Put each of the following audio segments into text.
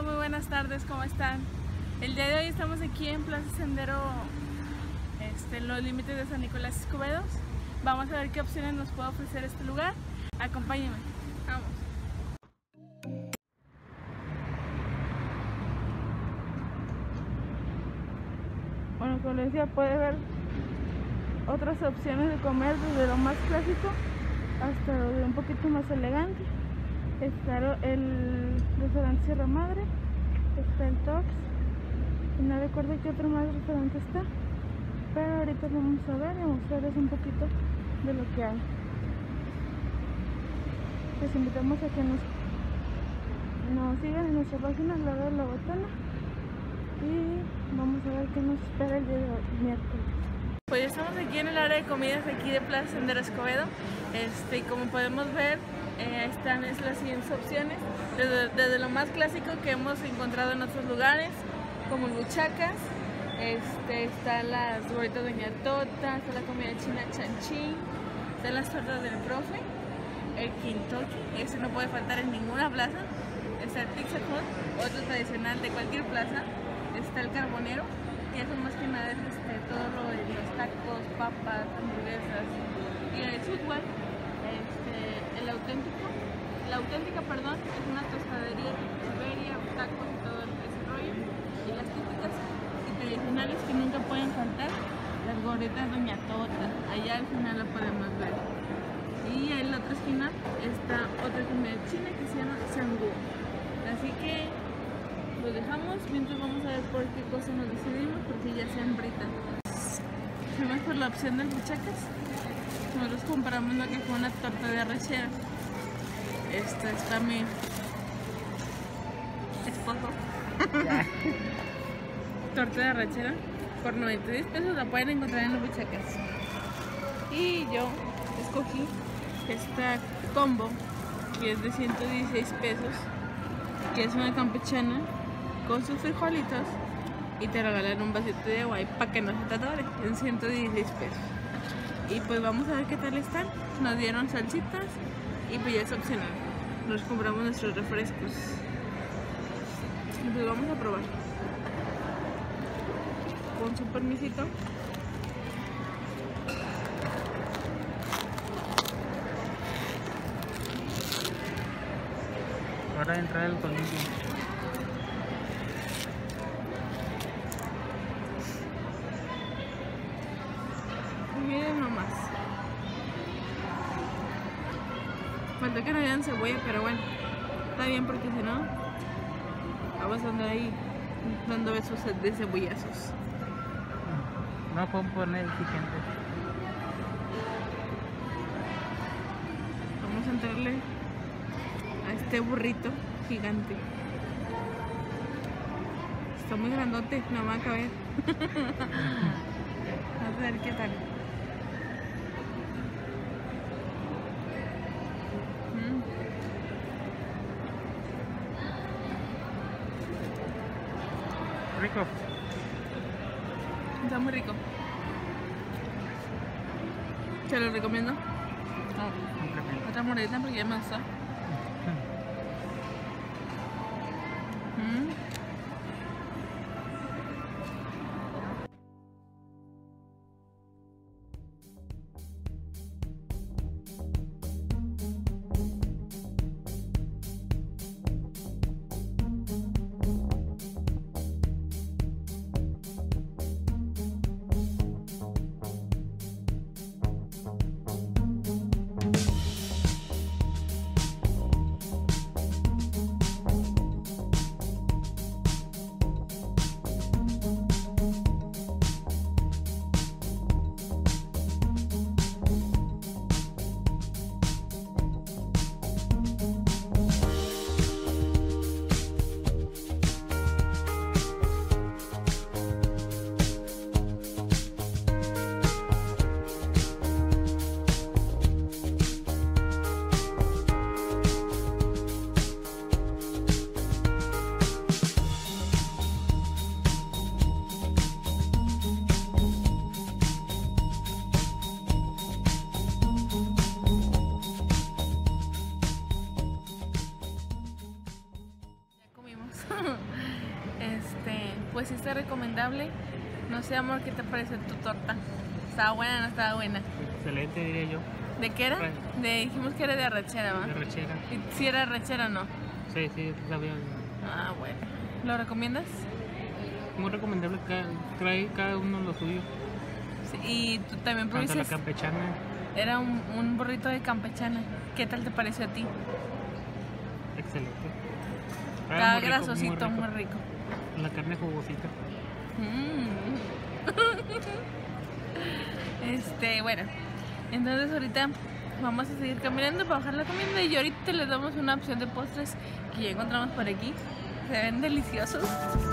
Hola, muy buenas tardes, ¿cómo están? El día de hoy estamos aquí en Plaza Sendero, en los límites de San Nicolás Escobedo. Vamos a ver qué opciones nos puede ofrecer este lugar. Acompáñenme, vamos. Bueno, como les decía, puede ver otras opciones de comer, desde lo más clásico hasta lo de un poquito más elegante. Está el restaurante Sierra Madre, está el Tox, y no recuerdo qué otro más restaurante está, pero ahorita vamos a ver y mostrarles un poquito de lo que hay. Les invitamos a que nos sigan en nuestra página La Hora de la Botana y vamos a ver qué nos espera el día de hoy, miércoles. Pues ya estamos aquí en el área de comidas aquí de Plaza Sendero Escobedo. Y como podemos ver, están las siguientes opciones, desde lo más clásico que hemos encontrado en otros lugares, como buchacas, están las gorritas Doña Tota, está la comida china chanchín, están las tortas del profe, el Kintoki, ese no puede faltar en ninguna plaza, está el Pizza Hut, otro tradicional de cualquier plaza, está el Carbonero, que eso más que nada es todo lo de los tacos, papas, hamburguesas, y el Sudwell, la auténtica, es una tostadería de Siberia, tacos y todo ese rollo, y las típicas y tradicionales que nunca pueden faltar, las gorritas Doña Tota, allá al final lo podemos ver, y en la otra esquina está otra comida china que se llama Sangú. Así que lo dejamos mientras vamos a ver por qué cosa nos decidimos, porque ya se hambrita. Fuimos por la opción del buchacas. Nosotros compramos lo que fue una torta de arrachera. Esta está mi esposo. Torta de arrachera por 96 pesos, la pueden encontrar en los buchacas. Y yo escogí esta combo que es de 116 pesos, que es una campechana con sus frijolitos y te regalan un vasito de agua para que no se te atore, en 116 pesos. Y pues vamos a ver qué tal están. Nos dieron salsitas y pues ya es opcional. Nos compramos nuestros refrescos y pues vamos a probar. Con su permisito. Ahora entra el colmillo. Miren nomás. Falta que no hayan cebolla, pero bueno, está bien porque si no, vamos a andar ahí dando besos de cebollazos. No puedo poner exigente. Vamos a entrarle a este burrito gigante. Está muy grandote, no va a caber. Vamos a ver qué tal. Rico. Está muy rico. Se lo recomiendo. Otra mordida porque ya me gustó. Pues sí está recomendable. No sé, amor, ¿qué te pareció tu torta? ¿Estaba buena o no estaba buena? Excelente, diría yo. ¿De qué era? Bueno. Dijimos que era de arrachera, ¿va? De rechera. ¿Y si era arrachera o no? Sí, sabía. Ah, bueno. ¿Lo recomiendas? Muy recomendable, trae cada uno lo suyo. Sí, y tú también Tanto la probaste. campechana. Era un burrito de campechana. ¿Qué tal te pareció a ti? Excelente. Estaba muy rico, grasosito, muy rico. La carne jugosita. Bueno, entonces ahorita vamos a seguir caminando para bajar la comida y ahorita les damos una opción de postres que ya encontramos por aquí. Se ven deliciosos.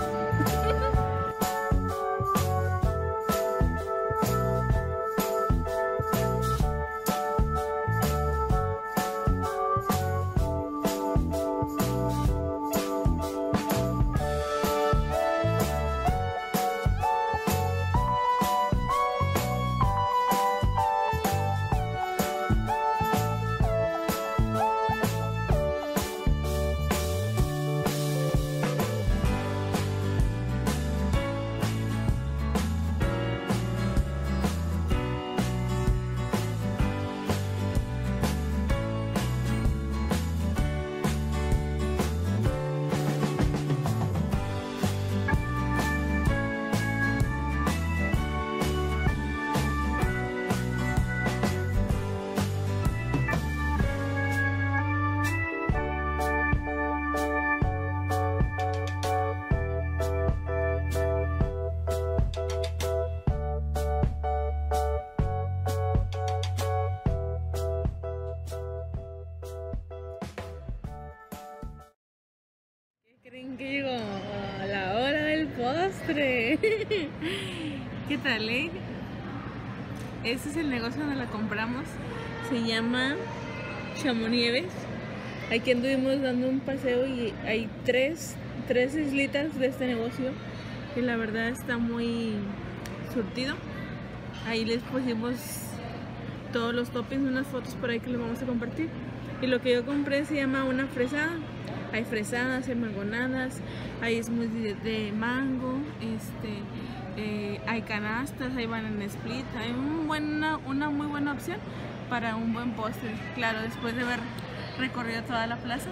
¿Creen que llegó la hora del postre? ¿Qué tal, Este es el negocio donde la compramos. Se llama Chamonieves. Aquí anduvimos dando un paseo y hay tres islitas de este negocio. Y la verdad está muy surtido. Ahí les pusimos todos los toppings, unas fotos por ahí que les vamos a compartir. Y lo que yo compré se llama una fresada. Hay fresadas, hay mangonadas, hay smoothies de mango, hay canastas, hay banana split, hay una muy buena opción para un buen postre. Claro, después de haber recorrido toda la plaza,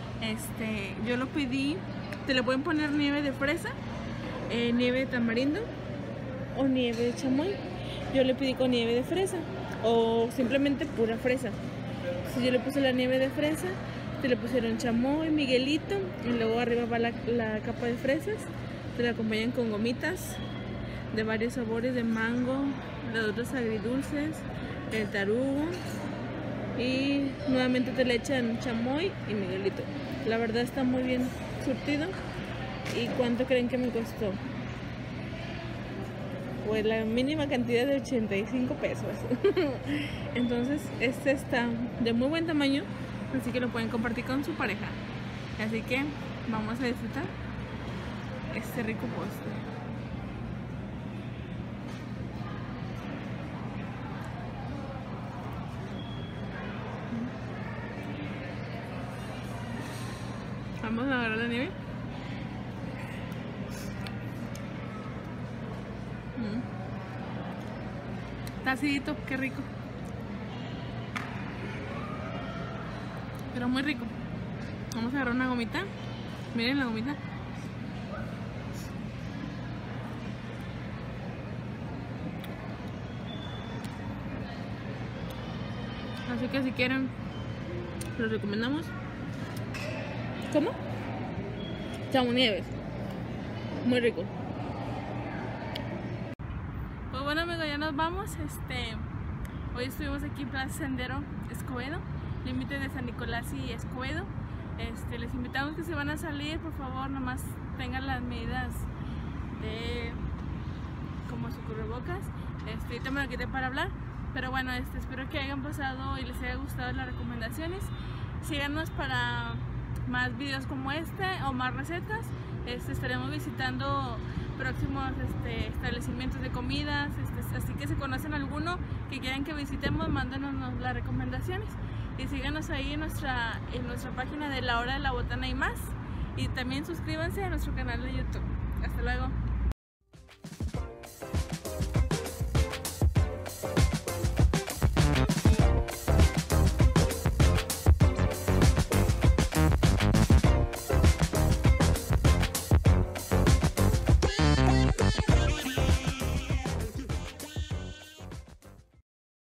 yo lo pedí. Te le pueden poner nieve de fresa, nieve de tamarindo o nieve de chamoy. Yo le pedí con nieve de fresa o simplemente pura fresa. Entonces yo le puse la nieve de fresa. Le pusieron chamoy, miguelito y luego arriba va la capa de fresas. Te la acompañan con gomitas de varios sabores, de mango, de otros agridulces, el tarugo y nuevamente te le echan chamoy y miguelito. La verdad está muy bien surtido. ¿Y cuánto creen que me costó? Pues la mínima cantidad de 85 pesos. Entonces este está de muy buen tamaño, así que lo pueden compartir con su pareja. Así que vamos a disfrutar este rico postre. Vamos a agarrar la nieve. Está acidito, qué rico. Pero muy rico. Vamos a agarrar una gomita. Miren la gomita. Así que si quieren, los recomendamos. ¿Cómo? Chamonieves. Muy rico. Pues bueno, amigos, ya nos vamos. Hoy estuvimos aquí en Plaza Sendero Escobedo, límite de San Nicolás y Escobedo. Les invitamos que si van a salir, por favor, nomás tengan las medidas de como su cubrebocas. Ahorita me lo quité para hablar, pero bueno, espero que hayan pasado y les haya gustado las recomendaciones. Síganos para más videos como o más recetas. Estaremos visitando próximos establecimientos de comidas, así que si conocen alguno que quieran que visitemos, mándenos las recomendaciones y síganos ahí en nuestra página de La Hora de la Botana y más. y también suscríbanse a nuestro canal de YouTube. Hasta luego.